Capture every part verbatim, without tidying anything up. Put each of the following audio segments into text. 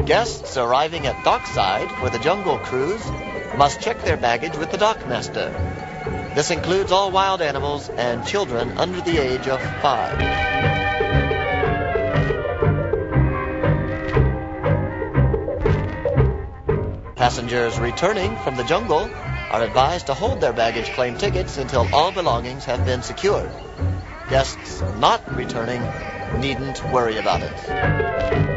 Guests arriving at dockside for the jungle cruise must check their baggage with the dockmaster. This includes all wild animals and children under the age of five. Passengers returning from the jungle are advised to hold their baggage claim tickets until all belongings have been secured. Guests not returning needn't worry about it.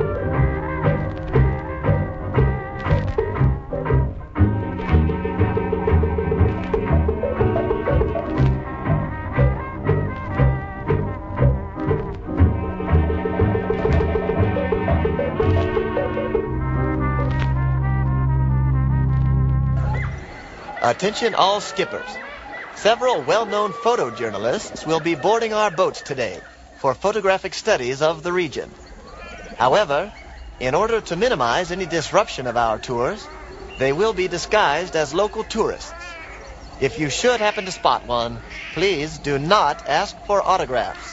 Attention all skippers. Several well-known photojournalists will be boarding our boats today for photographic studies of the region. However, in order to minimize any disruption of our tours, they will be disguised as local tourists. If you should happen to spot one, please do not ask for autographs.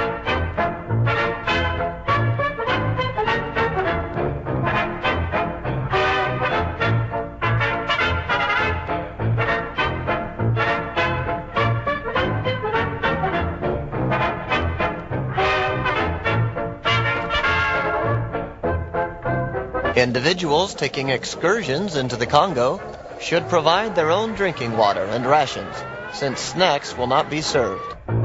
Individuals taking excursions into the Congo should provide their own drinking water and rations, since snacks will not be served.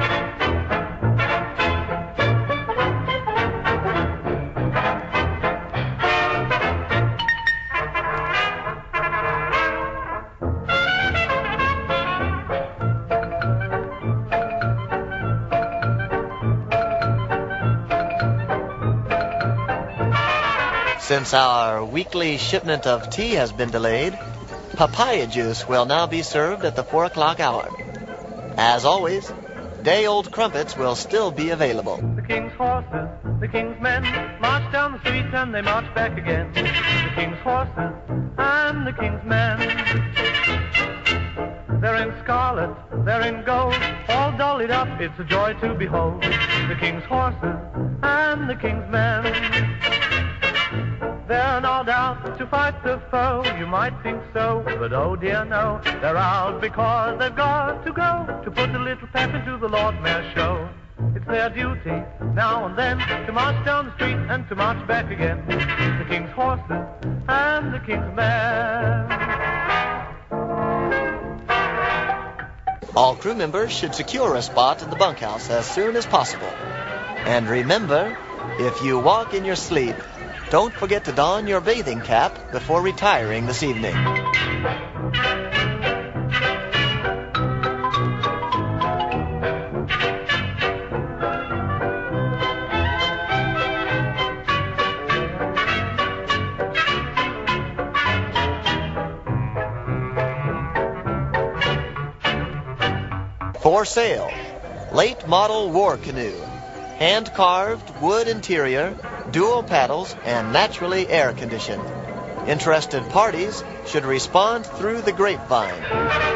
Since our weekly shipment of tea has been delayed, papaya juice will now be served at the four o'clock hour. As always, day-old crumpets will still be available. The king's horses, the king's men, march down the street and they march back again. The king's horses and the king's men. They're in scarlet, they're in gold, all dollied up, it's a joy to behold. The king's horses and the king's men. They're not out to fight the foe, you might think so, but oh dear no. They're out because they've got to go to put a little pep into the Lord Mayor's show. It's their duty now and then to march down the street and to march back again. The king's horses and the king's men. All crew members should secure a spot in the bunkhouse as soon as possible. And remember, if you walk in your sleep, don't forget to don your bathing cap before retiring this evening. For sale, late model war canoe, hand-carved wood interior, dual paddles, and naturally air-conditioned. Interested parties should respond through the grapevine.